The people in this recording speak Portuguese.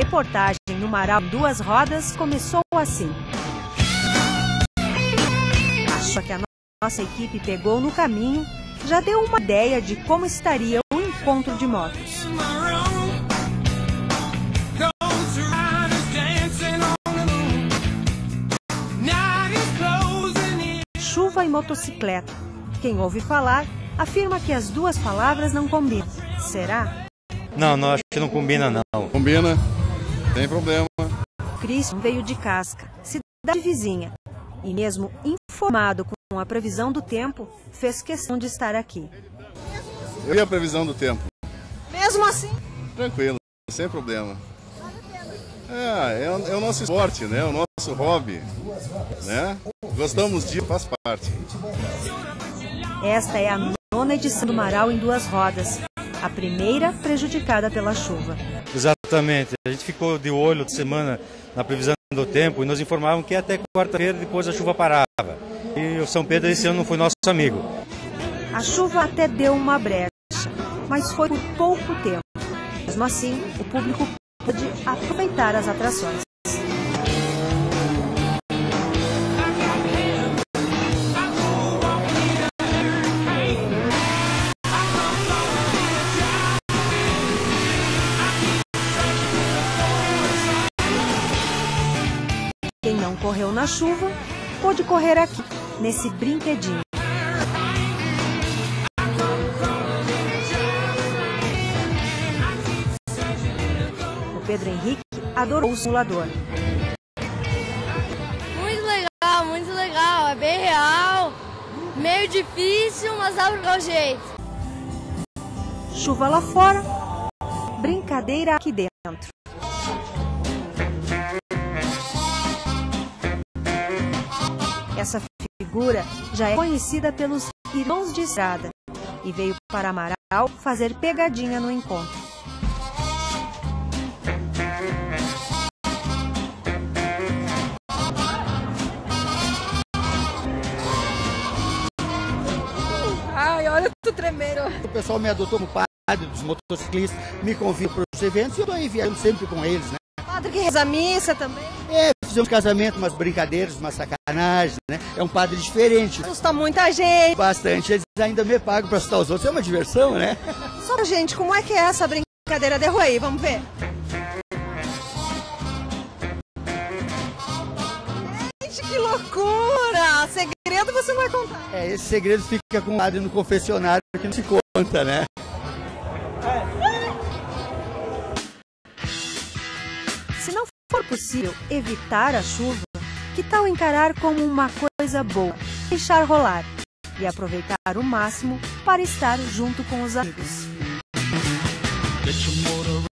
reportagem no Marau em Duas Rodas começou assim. A chuva que a nossa equipe pegou no caminho já deu uma ideia de como estaria o encontro de motos. Chuva e motocicleta. Quem ouve falar afirma que as duas palavras não combinam. Será? Não, acho que não combina não. Combina, tem problema. Christian veio de Casca, cidade vizinha, e mesmo informado com a previsão do tempo, fez questão de estar aqui. Eu vi a previsão do tempo. Mesmo assim? Tranquilo, sem problema. É o nosso esporte, né? É o nosso hobby, né? Gostamos disso, faz parte. Esta é a 9ª edição do Marau em Duas Rodas, a primeira prejudicada pela chuva. Exatamente. A gente ficou de olho de semana na previsão do tempo e nos informavam que até quarta-feira depois a chuva parava. E o São Pedro esse ano não foi nosso amigo. A chuva até deu uma brecha, mas foi por pouco tempo. Mesmo assim, o público pôde aproveitar as atrações. Quem não correu na chuva, pôde correr aqui, nesse brinquedinho. O Pedro Henrique adorou o simulador. Muito legal, é bem real, meio difícil, mas dá pra dar o jeito. Chuva lá fora, brincadeira aqui dentro. Essa figura já é conhecida pelos irmãos de estrada e veio para Marau fazer pegadinha no encontro. Ai, olha, eu tô tremendo. O pessoal me adotou como padre dos motociclistas, me convida para os eventos e eu estou aí viajando sempre com eles, né? Padre que reza a missa também. Fizemos casamento, umas brincadeiras, umas sacanagens, né? É um padre diferente. Assusta muita gente. Bastante, eles ainda me pagam para assustar os outros, é uma diversão, né? Só, gente, como é que é essa brincadeira de rua aí? Vamos ver. Gente, que loucura! Segredo você não vai contar. Esse segredo fica com o padre no confessionário que não se conta, né? Se não for possível evitar a chuva, que tal encarar como uma coisa boa, deixar rolar e aproveitar o máximo para estar junto com os amigos?